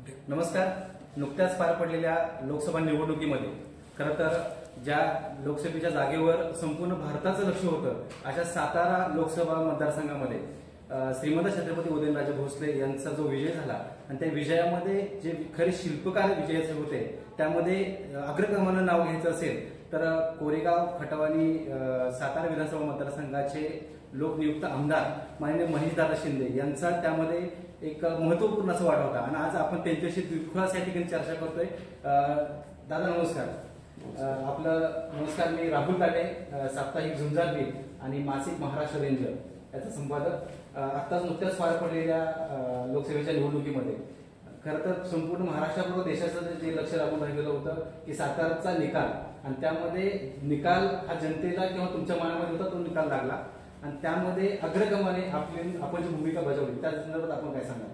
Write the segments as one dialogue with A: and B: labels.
A: नमस्कार. नुकत्याच पार पडलेल्या लोकसभा निवडणुकीमध्ये खरं तर ज्या लोकसभेच्या जागेवर संपूर्ण भारताचं लक्ष होतं अशा सातारा लोकसभा मतदारसंघामध्ये श्रीमंत छत्रपती उदयनराजे भोसले यांचा जो विजय झाला आणि त्या विजयामध्ये जे खरे शिल्पकार विजयाचे होते त्यामध्ये अग्रक्रमानं नाव घ्यायचं असेल तर कोरेगाव खटावणी सातारा विधानसभा मतदारसंघाचे लोकनियुक्त आमदार माननीय महेशदादा शिंदे यांचा त्यामध्ये एक महत्वपूर्ण असा वाटा होता आणि आज आपण त्यांच्याशी दिलखुलास या ठिकाणी चर्चा करतोय. दादा नमस्कार. आपलं नमस्कार. मी राहुल ताटे, साप्ताहिक झुंजार आणि मासिक महाराष्ट्र रेंज याचा संपादक. आत्ताच नुकत्याच पार पडलेल्या लोकसभेच्या निवडणुकीमध्ये खरं तर संपूर्ण महाराष्ट्राबरोबर देशाचं जे लक्ष लागून राहिलेलं होतं की सातारचा निकाल आणि त्यामध्ये निकाल हा जनतेला किंवा तुमच्या मनामध्ये होता तो निकाल लागला आणि त्यामध्ये अग्रक्रमाने आपण जी भूमिका बजावली त्या संदर्भात आपण काय सांगाल?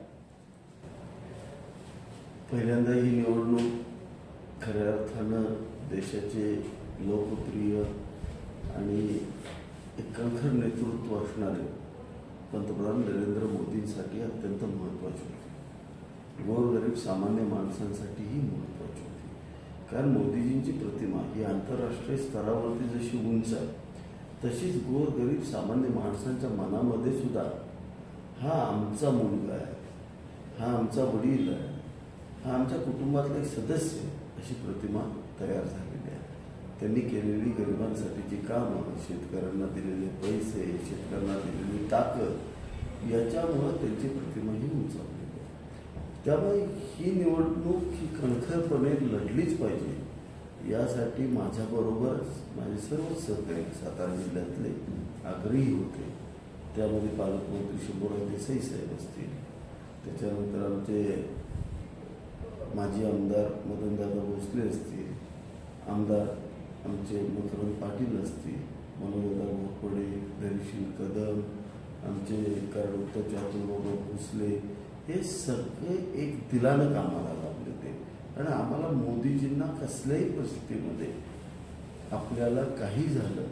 B: पहिल्यांदा ही निवडणूक खऱ्या अर्थानं देशाचे लोकप्रिय आणि एक खर नेतृत्व असणारे पंतप्रधान नरेंद्र मोदींसाठी अत्यंत महत्त्वाची होती. गोरगरीब सामान्य माणसांसाठी ही महत्त्वाची होती. कारण मोदीजींची प्रतिमा ही आंतरराष्ट्रीय स्तरावरती जशी उंच आहे तशीच गोरगरीब सामान्य माणसांच्या मनामध्ये सुद्धा हा आमचा मुलगा आहे, हा आमचा वडील आहे, हा आमच्या कुटुंबातला एक सदस्य आहे अशी प्रतिमा तयार झालेली आहे. त्यांनी केलेली गरिबांसाठीची कामं, शेतकऱ्यांना दिलेले पैसे, शेतकऱ्यांना दिलेली ताकद याच्यामुळं त्यांची प्रतिमा ही उंचावलेली आहे. त्यामुळे ही निवडणूक ही खणखरपणे लढलीच पाहिजे यासाठी माझ्याबरोबरच माझे सर्व सहकारी सातारा जिल्ह्यातले आग्रही होते. त्यामध्ये पालकमंत्री शंभूराज देसाई साहेब असतील, त्याच्यानंतर आमचे माजी आमदार मदनदादा भोसले असतील, आमदार आमचे मकरंद पाटील असतील, मनोजदादा घोरपडे, धैर्यशील कदम, आमचे कार्डोत्तर चातुर्बाबा भोसले, हे सगळे एक दिलानं कामाला लागले ते. आणि आम्हाला मोदीजींना कसल्याही परिस्थितीमध्ये आपल्याला काही झालं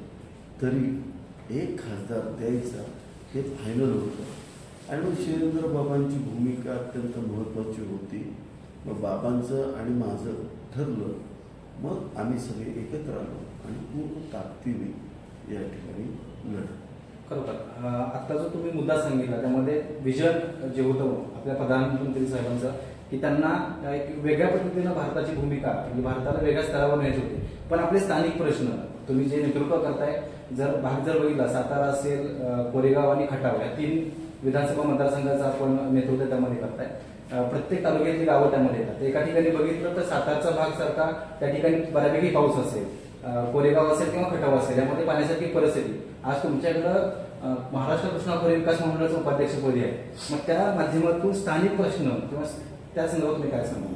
B: तरी एक खासदार द्यायचा हे फायनल होतं. आणि मग शिवेंद्र बाबांची भूमिका अत्यंत महत्त्वाची होती. मग बाबांचं आणि माझं ठरलं. मग आम्ही सगळे एकत्र आलो आणि पूर्ण ताकदीने या ठिकाणी लढलो.
A: खरोखर आता जो तुम्ही मुद्दा सांगितला त्यामध्ये विजन जे होतं आपल्या प्रधानमंत्री साहेबांचं की त्यांना एक वेगळ्या पद्धतीनं भारताची भूमिका म्हणजे भारताला वेगळ्या स्तरावर न्यायची होती. पण आपले स्थानिक प्रश्न तुम्ही जे नेतृत्व करताय भाग जर बघितला सातारा असेल, कोरेगाव आणि खटाव या 3 विधानसभा मतदारसंघाचं आपण नेतृत्व त्यामध्ये करताय. प्रत्येक तालुक्यातली गावं त्यामध्ये येतात. एका ठिकाणी बघितलं तर सातारचा भाग सारखा त्या ठिकाणी बऱ्यापैकी पाऊस असेल, कोरेगाव असेल किंवा खटाव असेल यामध्ये पाण्यासारखी परिस्थिती. आज तुमच्याकडं महाराष्ट्र कृष्णा विकास मंडळाचं उपाध्यक्षपदी आहे. मग त्या माध्यमातून स्थानिक प्रश्न किंवा त्या संदर्भात तुम्ही काय सांगा?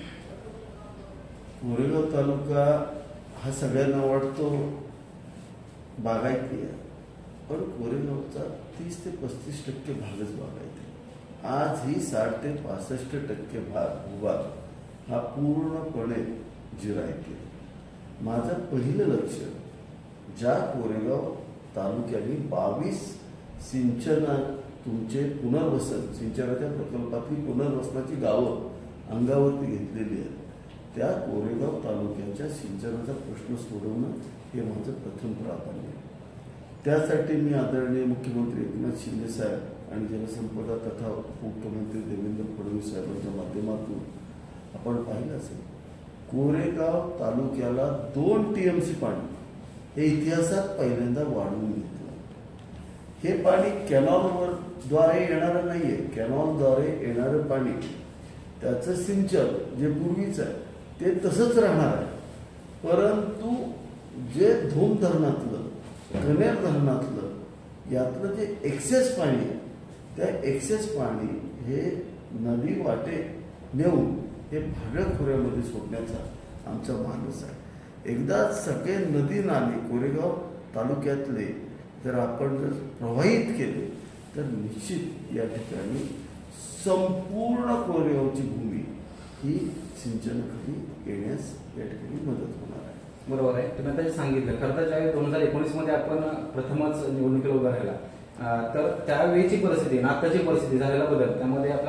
B: कोरेगाव तालुका हा सगळ्यांना वाटतो बागायती आहे, पण कोरेगावचा 30 ते 35% भागच बागायती. आजही 60 ते 65% भूभाग हा पूर्णपणे जिरायती. माझं पहिलं लक्ष ज्या कोरेगाव तालुक्याने 22 तुमचे पुनर्वसन सिंचनाच्या प्रकल्पातली पुनर्वसनाची गावं अंगावरती घेतलेली आहेत. त्या कोरेगाव तालुक्याच्या सिंचनाचा प्रश्न सोडवणं हे माझं प्रथम प्राधान्य आहे. त्यासाठी मी आदरणीय मुख्यमंत्री एकनाथ शिंदे साहेब आणि जलसंपदा तथा उपमुख्यमंत्री देवेंद्र फडणवीस साहेबांच्या माध्यमातून आपण पाहिलं असेल कोरेगाव तालुक्याला 2 TMC पाणी हे इतिहासात पहिल्यांदा वाढवून घेतलं. हे पाणी कॅनॉलवर द्वारे येणारं नाहीये. कॅनॉलद्वारे येणारं पाणी त्याचं सिंचन जे पूर्वीच आहे ते तसंच राहणार आहे. परंतु जे धूम धरणातलं, कनेर धरणातलं यातलं जे एक्सेस पाणी आहे त्या एक्सेस पाणी हे नदी वाटे नेऊन हे भागळखोऱ्यामध्ये सोडण्याचा आमचा मानस आहे. एकदा सगळे नदी नाले कोरेगाव तालुक्यातले जर आपण जर प्रवाहित केले तर निश्चित या ठिकाणी संपूर्ण कोरेगावची भूमी ही सिंचनाखाली येण्यास या ठिकाणी मदत होणार आहे.
A: बरोबर आहे. तुम्ही आता सांगितलं खरं तर ज्यावेळी 2019 मध्ये आपण प्रथमच निवडणुकीला उभा राहिला तर त्यावेळीची परिस्थिती आताची परिस्थिती झालेला बदल त्यामध्ये आपला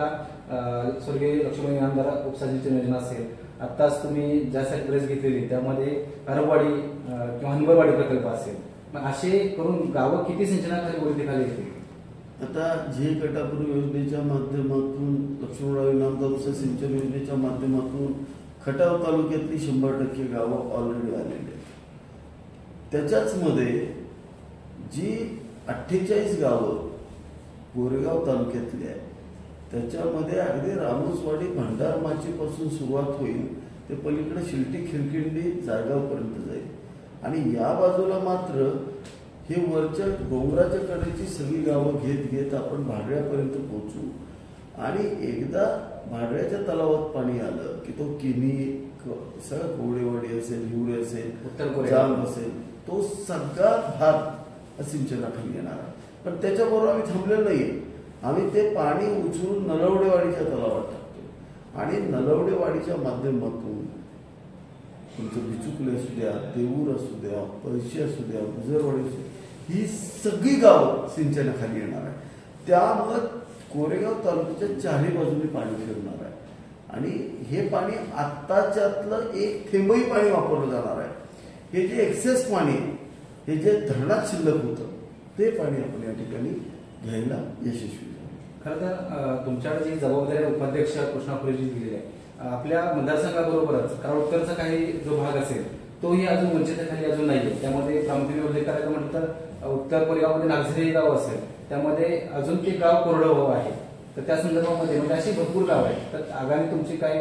A: स्वर्गीय लक्ष्मण आमदार उपसासिंचन योजना असेल, आत्ताच तुम्ही ज्या प्रेस घेतलेली त्यामध्ये अरबवाडी किंवा हनबरवाडी प्रकल्प असेल, मग असे करून गावं किती सिंचनाखाली ओळखीखाली येतील?
B: आता झे कटापूर योजनेच्या माध्यमातून, लक्ष्मणराव इनामदार उपसिंचन योजनेच्या माध्यमातून खटाव तालुक्यातली 100% गावं ऑलरेडी आलेली आहेत. त्याच्याच मध्ये जी 48 गावं कोरेगाव तालुक्यातली आहे त्याच्यामध्ये अगदी रामोसवाडी भंडारमाचीपासून सुरुवात होईल ते पलीकडे शिलटी खिरकिंडी जायगावपर्यंत जाईल. आणि या बाजूला मात्र हे वरच्या डोंगराच्या कडेची सगळी गावं घेत घेत आपण भाडऱ्यापर्यंत पोहोचू. आणि एकदा भाडऱ्याच्या तलावात पाणी आलं की तो किनी सगळं कोवडेवाडी असेल, हिवरे असेल, जाम असेल, तो सगळा भाग सिंचनाखाली येणार आहे. पण त्याच्याबरोबर आम्ही थांबलेलो नाहीये. आम्ही ते पाणी उचलून नलवडेवाडीच्या तलावात टाकतो आणि नलवडेवाडीच्या माध्यमातून तुमचं बिचुकले असू द्या, देऊर असू द्या, पैसे असू द्या, गुजरवाडी असू द्या, ही सगळी गावं सिंचनाखाली येणार आहे. त्यामुळं कोरेगाव तालुक्याच्या चारही बाजूने पाणी फिरणार आहे आणि हे पाणी आत्ताच्यातलं एक थेंबही पाणी वापरलं जाणार आहे. हे जे एक्सेस पाणी, हे जे धरणात शिल्लक होतं ते पाणी आपण या ठिकाणी घ्यायला यशस्वी झालो.
A: खरं तर तुमच्याकडे जी जबाबदारी उपाध्यक्ष कृष्णा फुलेजी दिलेली आहे, आपल्या मतदारसंघाबरोबरच कारण उत्तरचा काही जो भाग असेल तोही अजून वंचिताखाली अजून नाहीये. त्यामध्ये प्रामुख्याने उल्लेख करायचा म्हटलं तर उत्तर कोरेगावमध्ये नागझरी हे गाव असेल, त्यामध्ये अजून ते गाव कोरडं व्हावं आहे. तर त्या संदर्भामध्ये म्हणजे अशी भरपूर गाव आहेत. तर आगामी तुमची काही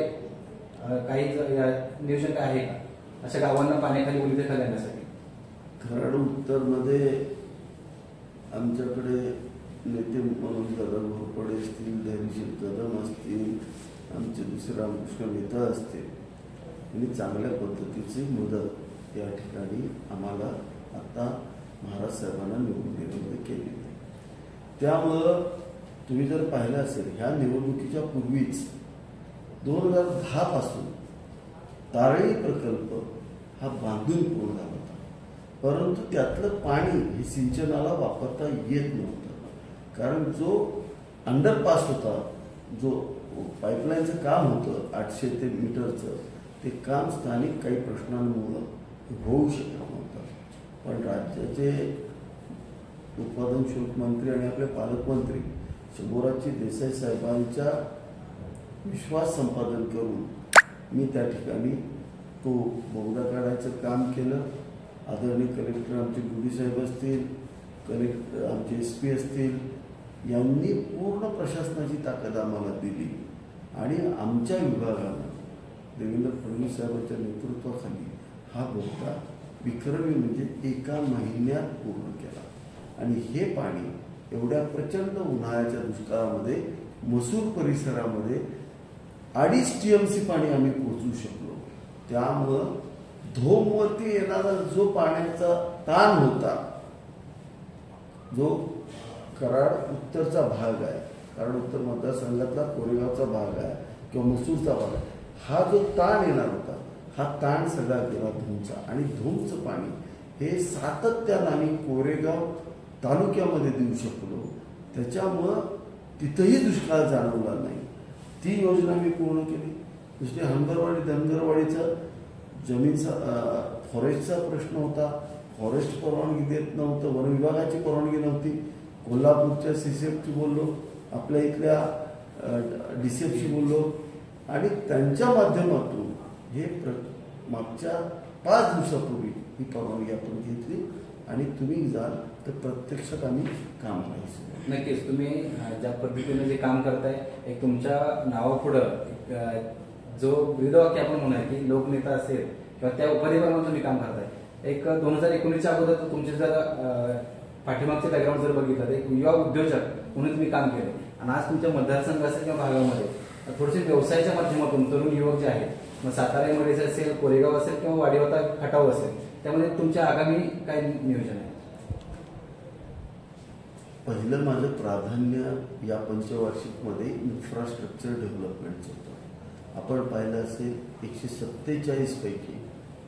A: नियोजन काय आहे का अशा गावांना पाण्याखाली वंचिताखाली आणण्यासाठी?
B: कराड उत्तरमध्ये आमच्याकडे नेते म्हणून दादा घोरपडे असतील, धैर्यशील कदम असतील, आमचे दुसरे रामकृष्ण मेहता असतील, आणि चांगल्या पद्धतीची मदत या ठिकाणी आम्हाला आता महाराज साहेबांना निवडून देण्यामध्ये केली आहे. त्यामुळं तुम्ही जर पाहिलं असेल ह्या निवडणुकीच्या पूर्वीच 2010 पासून तारळी प्रकल्प हा बांधून पूर्ण झाला होता, परंतु त्यातलं पाणी हे सिंचनाला वापरता येत नव्हतं. कारण जो अंडरपास होता, जो पाईपलाईनचं काम होतं 800 ते मीटरचं, ते काम स्थानिक काही प्रश्नांमुळे होऊ शकत नव्हतं. पण राज्याचे उत्पादन शुल्क मंत्री आणि आपले पालकमंत्री शंभूराजजी देसाई साहेबांच्या विश्वास संपादन करून मी त्या ठिकाणी तो बोगदा काढायचं काम केलं. आदरणीय कलेक्टर आमचे गुडी साहेब असतील, कलेक्टर आमचे SP असतील, यांनी पूर्ण प्रशासनाची ताकद आम्हाला दिली आणि आमच्या विभागानं देवेंद्र फडणवीस साहेबांच्या नेतृत्वाखाली हा बोगदा विक्रमी म्हणजे एका महिन्यात पूर्ण केला. आणि हे पाणी एवढ्या प्रचंड उन्हाळ्याच्या दुष्काळामध्ये मसूर परिसरामध्ये 2.5 TMC पाणी आम्ही पोहोचू शकलो. त्यामुळं धोमवरती येणारा जो पाण्याचा ताण होता, जो कराड उत्तरचा भाग आहे, कराड उत्तर मतदारसंघातला कोरेगावचा भाग आहे किंवा मसूरचा भाग आहे, हा जो ताण येणार होता हा ताण सगळा गेला धूमचा. आणि धूमचं पाणी हे सातत्यानं आम्ही कोरेगाव तालुक्यामध्ये देऊ शकलो. त्याच्यामुळं तिथंही दुष्काळ जाणवला नाही. ती योजना मी पूर्ण केली. दुसरी हनबरवाडी धनगरवाडीचा जमीनचा फॉरेस्टचा प्रश्न होता. फॉरेस्ट परवानगी देत नव्हतं, वन विभागाची परवानगी नव्हती. कोल्हापूरच्या CCFशी बोललो, आपल्या इथल्या DCFशी बोललो आणि त्यांच्या माध्यमातून हे मागच्या 5 दिवसापूर्वी ही परवानगी आपण घेतली आणि तुम्ही जाल तर प्रत्यक्षात आम्ही काम करायचं.
A: नक्कीच तुम्ही ज्या पद्धतीने जे काम करताय, एक तुमच्या नावापुढं जो ब्रीदवाक्य आपण म्हणूया की लोकनेता असेल किंवा त्या परिवारामध्ये तुम्ही काम करताय. एक 2019च्या अगोदर तुमचे जर पाठीमागचे बॅकग्राऊंड जर बघितलं तर एक युवा उद्योजक म्हणून तुम्ही काम केलं आणि आज तुमच्या मतदारसंघ असेल किंवा भागामध्ये थोडेसे व्यवसायाच्या माध्यमातून तरुण युवक जे आहेत, मग साताऱ्यामध्ये असेल, कोरेगाव असेल किंवा वाडीवता खटाव असेल, त्यामध्ये तुमच्या आगामी काय नियोजन आहे?
B: पहिलं माझं प्राधान्य या पंचवार्षिकमध्ये इन्फ्रास्ट्रक्चर डेव्हलपमेंटचं होतं. आपण पाहिलं असेल 147 पैकी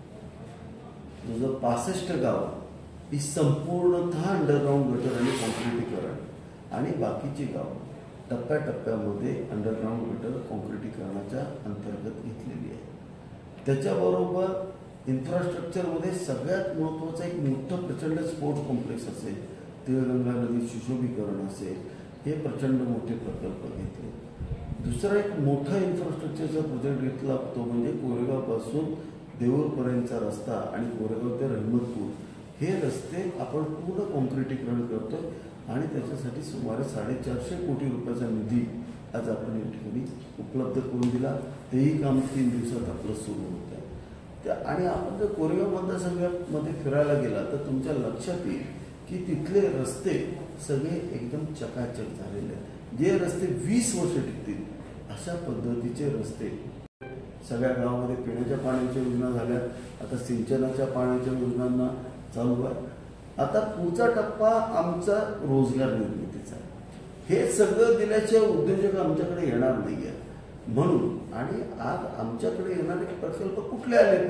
B: 65 गावं ही संपूर्णतः अंडरग्राऊंड गटर आणि कॉन्क्रिटीकरण आणि बाकीची गावं टप्प्याटप्प्यामध्ये अंडरग्राऊंड गटर काँक्रिटीकरणाच्या अंतर्गत घेतलेली आहे. त्याच्याबरोबर इन्फ्रास्ट्रक्चरमध्ये सगळ्यात महत्त्वाचं एक मोठं प्रचंड स्पोर्ट्स कॉम्प्लेक्स असेल, तिळगंगा नदी सुशोभीकरण असेल, हे प्रचंड मोठे प्रकल्प घेतले. दुसरा एक मोठा इन्फ्रास्ट्रक्चरचा प्रोजेक्ट घेतला तो म्हणजे कोरेगावपासून देऊळपर्यंतचा रस्ता आणि कोरेगाव ते रहमतपूर हे रस्ते आपण पूर्ण काँक्रिटीकरण करतो आणि त्याच्यासाठी सुमारे 450 कोटी रुपयाचा निधी आज आपण या ठिकाणी उपलब्ध करून दिला. तेही काम 3 दिवसात आपलं सुरू होतं आहे. आणि आपण जर कोरेगाव मतदारसंघामध्ये फिरायला गेला तर तुमच्या लक्षात येईल की तिथले रस्ते सगळे एकदम चकाचक झालेले आहेत. जे रस्ते 20 वर्ष टिकतील अशा पद्धतीचे रस्ते. सगळ्या गावामध्ये पिण्याच्या पाण्याच्या योजना झाल्या, आता सिंचनाच्या पाण्याच्या योजनांना चालू आहे. आता पुढचा टप्पा आमचा रोजगार निर्मितीचा आहे. हे सगळं दिल्याशिवाय उद्योजक आमच्याकडे येणार नाही आहे. म्हणून आणि आज आमच्याकडे येणारे प्रकल्प कुठले आले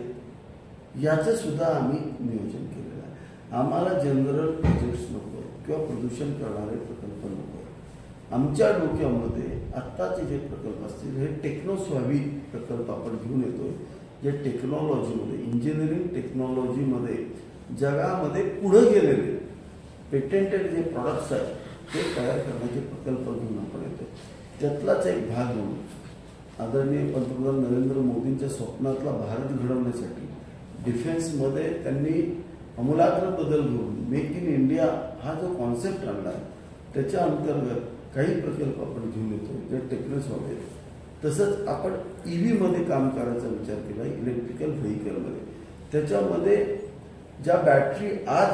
B: पाहिजे याचं सुद्धा आम्ही नियोजन केलेलं आहे. आम्हाला जनरल प्रोजेक्ट्स नको किंवा प्रदूषण करणारे प्रकल्प नको. आमच्या डोक्यामध्ये आत्ताचे जे प्रकल्प असतील हे टेक्नोस्वावी प्रकल्प आपण घेऊन येतोय, जे टेक्नॉलॉजीमध्ये इंजिनिअरिंग टेक्नॉलॉजीमध्ये जगामध्ये पुढे गेलेले पेटेंटेड जे प्रॉडक्ट्स आहेत ते तयार करण्याचे प्रकल्प घेऊन आपण येतो. त्यातलाच एक भाग म्हणून आदरणीय पंतप्रधान नरेंद्र मोदींच्या स्वप्नातला भारत घडवण्यासाठी डिफेन्समध्ये त्यांनी आमूलाग्र बदल घेऊन मेक इन इंडिया हा जो कॉन्सेप्ट आणला आहे त्याच्या अंतर्गत काही प्रकल्प आपण घेऊन येतो जे टेक्नोस्वावी आहेत. तसंच आपण EVमध्ये काम करायचा विचार केला, इलेक्ट्रिकल व्हेकलमध्ये. त्याच्यामध्ये ज्या बॅटरी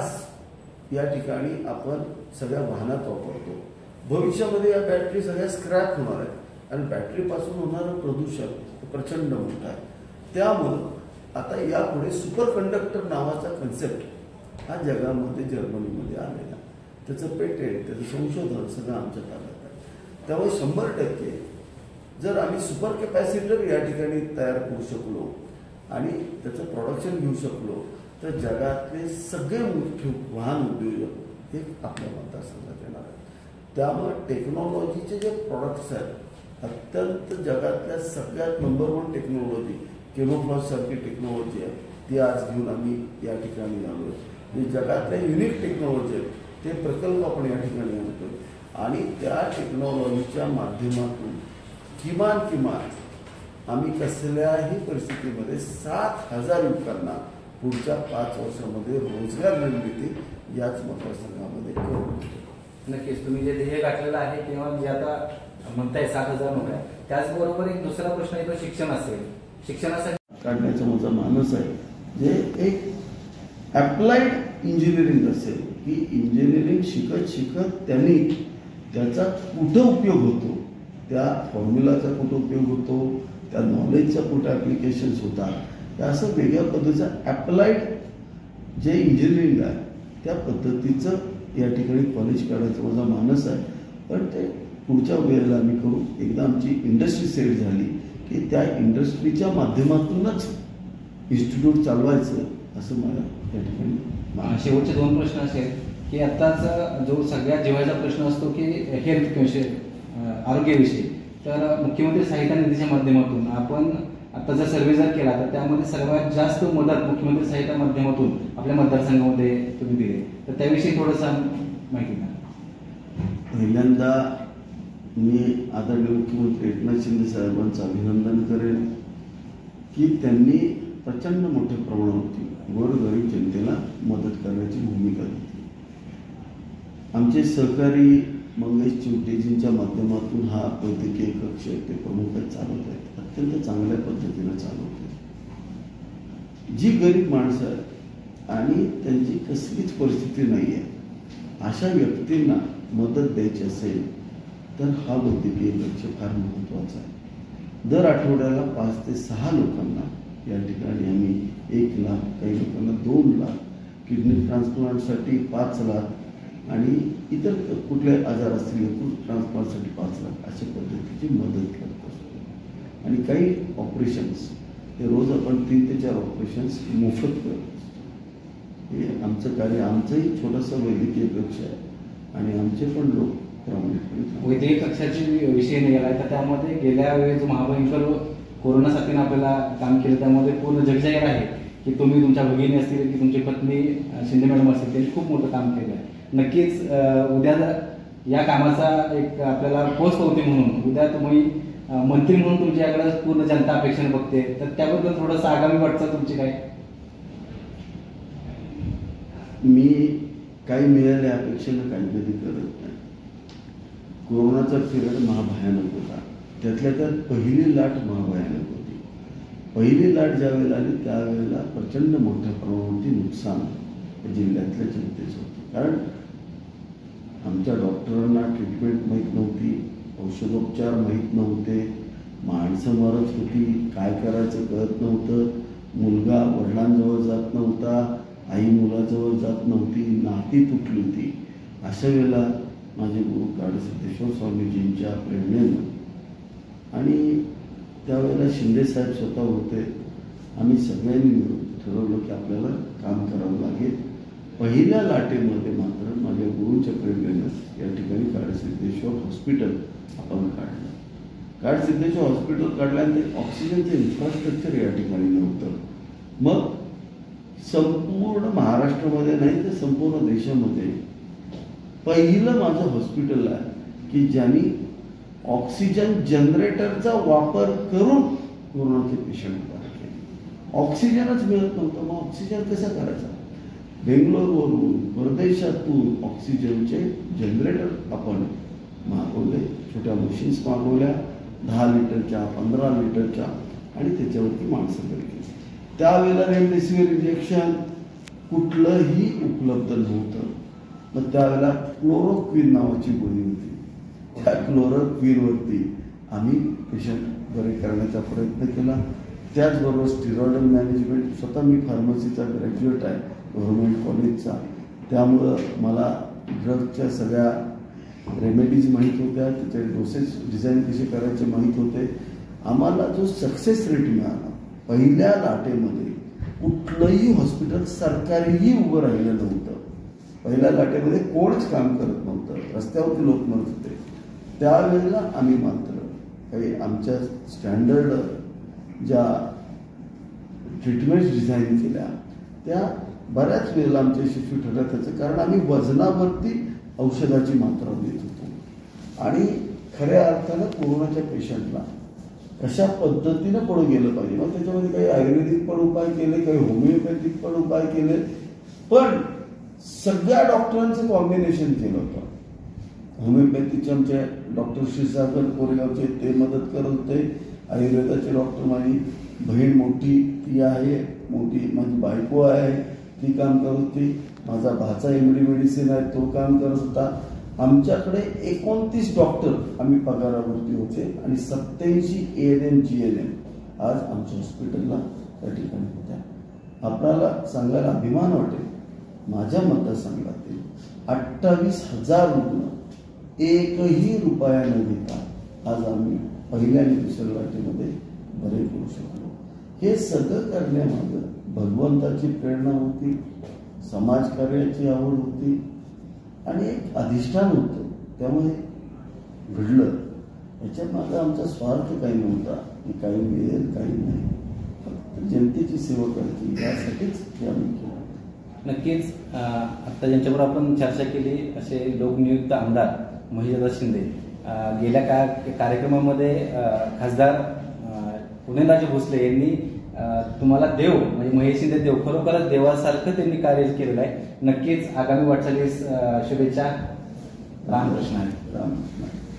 B: आज या ठिकाणी आपण सगळ्या वाहनात वापरतो, भविष्यामध्ये या बॅटरी सगळ्या स्क्रॅप होणार आहेत आणि बॅटरीपासून होणारं प्रदूषण प्रचंड मोठं आहे. त्यामुळं आता यापुढे सुपर कंडक्टर नावाचा कन्सेप्ट हा जगामध्ये जर्मनीमध्ये आलेला. त्याचं पेटेंट, त्याचं संशोधन सगळं आमच्या ताब्यात आहे. त्यामुळे 100% जर आम्ही सुपर कॅपॅसिटर या ठिकाणी तयार करू शकलो आणि त्याचं प्रोडक्शन घेऊ शकलो तर जगातले सगळे मोठे वाहन उद्योजक हे आपल्या मतदारसंघात येणार आहेत. त्यामुळे टेक्नॉलॉजीचे जे प्रॉडक्ट्स आहेत अत्यंत जगातल्या सगळ्यात नंबर 1 टेक्नॉलॉजी केमोफ्लॉज सारखी टेक्नॉलॉजी आहे ती आज घेऊन आम्ही या ठिकाणी आलो. जे जगातल्या युनिक टेक्नॉलॉजी आहेत ते प्रकल्प आपण या ठिकाणी आणतो आणि त्या टेक्नॉलॉजीच्या माध्यमातून किमान आम्ही कसल्याही परिस्थितीमध्ये 7,000 युवकांना पुढच्या 5 वर्षामध्ये रोजगार निर्मिती याच मतदारसंघामध्ये करू.
A: नक्कीच तुम्ही जे ध्येय गाठलेलं आहे किंवा जे आता म्हणताय 7,000 नोकऱ्या, त्याचबरोबर एक दुसरा प्रश्न येतो शिक्षण असेल. शिक्षणासाठी
B: काढण्याचा माझा मानस आहे जे एक अप्लाइड इंजिनिअरिंग असेल की इंजिनिअरिंग शिकत त्यांनी त्याचा कुठं उपयोग होतो, त्या फॉर्म्युलाचा कुठं उपयोग होतो, त्या नॉलेजचा कुठं ॲप्लिकेशन्स होतात, त्या असं वेगळ्या पद्धतीचं अप्लाइड जे इंजिनिअरिंग आहे त्या पद्धतीचं या ठिकाणी कॉलेज काढायचं माझा मानस आहे. पण ते पुढच्या वेळेला आम्ही करू. एकदा आमची इंडस्ट्री सेट झाली की त्या इंडस्ट्रीच्या माध्यमातूनच इन्स्टिट्यूट चालवायचं असं मला या ठिकाणी.
A: शेवटचे 2 प्रश्न असेल की आत्ताचा जो सगळ्यात जिव्हाळ्याचा प्रश्न असतो की हेल्थ विषय, आरोग्याविषयी, तर मुख्यमंत्री सहायता निधीच्या माध्यमातून आपण आत्ताचा सर्व्हे जर केला तर त्यामध्ये सर्वात जास्त मदत मुख्यमंत्री सहायता माध्यमातून आपल्या मतदारसंघामध्ये तुम्ही दिली, तर त्याविषयी थोडंसं माहिती द्या.
B: पहिल्यांदा मी आदरणीय मुख्यमंत्री एकनाथ शिंदे साहेबांचं अभिनंदन करेन की त्यांनी प्रचंड मोठ्या प्रमाणावरती गोरगरीब जनतेला मदत करण्याची भूमिका घेतली. आमचे सहकारी मंगेश चिवटेजींच्या माध्यमातून हा वैद्यकीय कक्ष ते प्रमुख चालवत आहेत, अत्यंत चांगल्या पद्धतीनं चालवत आहेत. जी गरीब माणसं आहेत आणि त्यांची कसलीच परिस्थिती नाही आहे अशा व्यक्तींना मदत द्यायची असेल तर हा वैद्यकीय कक्ष फार महत्त्वाचा आहे. दर आठवड्याला 5 ते 6 लोकांना या ठिकाणी आम्ही 1 लाख, काही लोकांना 2 लाख, किडनी ट्रान्सप्लांटसाठी 5 लाख आणि इतर कुठले आजार असतील यकृत ट्रान्सप्लांटसाठी 5 लाख अशा पद्धतीची मदत करत असतो. आणि काही ऑपरेशन्स हे रोज आपण 3 ते 4 ऑपरेशन्स मोफत करत असतो. हे आमचं कार्य, आमचंही छोटंसं वैद्यकीय कक्ष आहे आणि आमचे पण लोक प्रामाणिकपणे.
A: वैद्यकीय कक्षाची विषय निघाला तर त्यामध्ये गेल्या वेळेस जो महाभयंकर कोरोना साथीनं आपल्याला काम केलं त्यामध्ये पूर्ण जगजाहीर आहे की तुम्ही तुमच्या भगिनी असतील की तुमची पत्नी शिंदे मॅडम असतील त्यांनी खूप मोठं काम केलं आहे. नक्कीच उद्या या कामाचा एक आपल्याला पोस्ट होते म्हणून उद्या तुम्ही मंत्री म्हणून तुमच्याकडे पूर्ण जनता अपेक्षेने बघते तर त्याबद्दल थोडंसं आगामी वाटतं तुमची काय?
B: मी काही मिळाल्या अपेक्षेनं काही कधी करत नाही. कोरोनाचा पिरियड महाभयानक होता. त्यातल्या त्यात पहिली लाट महाभयानक होती. पहिली लाट ज्यावेळेला आली त्यावेळेला प्रचंड मोठ्या प्रमाणावरती नुकसान जिल्ह्यातल्या जनतेचं होतं. कारण आमच्या डॉक्टरांना ट्रीटमेंट माहीत नव्हती, औषधोपचार माहीत नव्हते, माणसं मरत होती, काय करायचं कळत नव्हतं, मुलगा वडिलांजवळ जात नव्हता, आई मुलाजवळ जात नव्हती, नाती तुटली होती. अशा वेळेला माझे गुरु काडसिद्धेश्वर स्वामीजींच्या प्रेरणेनं आणि त्यावेळेला शिंदेसाहेब स्वतः होते, आम्ही सगळ्यांनी मिळून ठरवलं की आपल्याला काम करावं लागेल. पहिल्या लाटेमध्ये मात्र माझ्या गुरूंच्या प्रेरणेनं या ठिकाणी काडसिद्धेश्वर हॉस्पिटल आपण काढलं. काडसिद्धेश्वर हॉस्पिटल काढल्यानंतर ऑक्सिजनचं इन्फ्रास्ट्रक्चर या ठिकाणी नव्हतं. मग संपूर्ण महाराष्ट्रामध्ये नाही तर संपूर्ण देशामध्ये पहिलं माझं हॉस्पिटल आहे की ज्यांनी ऑक्सिजन जनरेटरचा वापर करून कोरोनाचे पेशंट बरे केले. ऑक्सिजनच मिळत नव्हतं, मग ऑक्सिजन कसा करायचा? बेंगलोरवरून परदेशातून ऑक्सिजनचे जनरेटर आपण मागवले, छोट्या मशीन्स मागवल्या 10 लिटरच्या 15 लिटरच्या आणि त्याच्यावरती माणसं बरी केली. त्यावेळेला रेमडेसिवीर इंजेक्शन कुठलंही उपलब्ध नव्हतं. मग त्यावेळेला क्लोरोक्विन नावाची गोळी होती. त्या क्लोरोक्विनवरती आम्ही पेशंट बरे करण्याचा प्रयत्न केला. त्याचबरोबर स्टिरॉइडल मॅनेजमेंट, स्वतः मी फार्मसीचा ग्रॅज्युएट आहे गव्हर्नमेंट कॉलेजचा, त्यामुळं मला ड्रगच्या सगळ्या रेमेडीज माहीत होत्या, त्याचे डोसेस डिझाईन कसे करायचे माहीत होते. आम्हाला जो सक्सेस रेट मिळाला पहिल्या लाटेमध्ये, कुठलंही हॉस्पिटल सरकारीही उभं राहिलं नव्हतं. पहिल्या लाटेमध्ये कोणच काम करत नव्हतं, रस्त्यावरती लोक मरत होते. त्यावेळेला आम्ही मात्र काही आमच्या स्टँडर्ड ज्या ट्रीटमेंट्स डिझाईन केल्या त्या बऱ्याच वेळेला आमचे यशस्वी ठरल्या. त्याचं कारण आम्ही वजनावरती औषधाची मात्रा देत होतो आणि खऱ्या अर्थानं कोरोनाच्या पेशंटला कशा पद्धतीनं पुढे गेलं पाहिजे. मग त्याच्यामध्ये काही आयुर्वेदिक पण उपाय केले, काही होमिओपॅथिक पण उपाय केले, पण सगळ्या डॉक्टरांचं कॉम्बिनेशन केलं होतं. होमिओपॅथीचे आमचे डॉक्टर क्षीरसागर कोरेगावचे ते मदत करत होते. आयुर्वेदाचे डॉक्टर माझी बहीण मोठी ती आहे, मोठी माझी बायको आहे ती काम करत होती. माझा भाचा MD मेडिसिन आहे तो काम करत होता. आमच्याकडे 29 डॉक्टर आम्ही पगारावरती होते आणि 87 ANM GNM आज आमच्या हॉस्पिटलला त्या ठिकाणी होत्या. आपल्याला सांगायला अभिमान वाटेल, माझ्या मतदारसंघातील 28,000 रुग्ण एकही रुपया न घेता आज आम्ही पहिल्या आणि दुसऱ्या लाटेमध्ये बरे करू शकलो. हे सगळं करण्यामागं भगवंताची प्रेरणा होती, समाजकार्याची आवड होती आणि एक अधिष्ठान होतं. त्यामुळे घडलं. याच्यामागं आमचा स्वार्थ काही नव्हता की काही मिळेल काही नाही, फक्त जनतेची सेवा करायची यासाठीच हे आम्ही केलं.
A: नक्कीच आता ज्यांच्याबरोबर आपण चर्चा केली असे लोकनियुक्त आमदार महेशदादा शिंदे, गेल्या कार्यक्रमामध्ये खासदार पुणेंद्रजी भोसले यांनी तुम्हाला देव म्हणजे महेश शिंदे देव, खरोखरच देवासारखं त्यांनी कार्य केलेलं आहे. नक्कीच आगामी वाटचालीस शुभेच्छा. रामकृष्ण.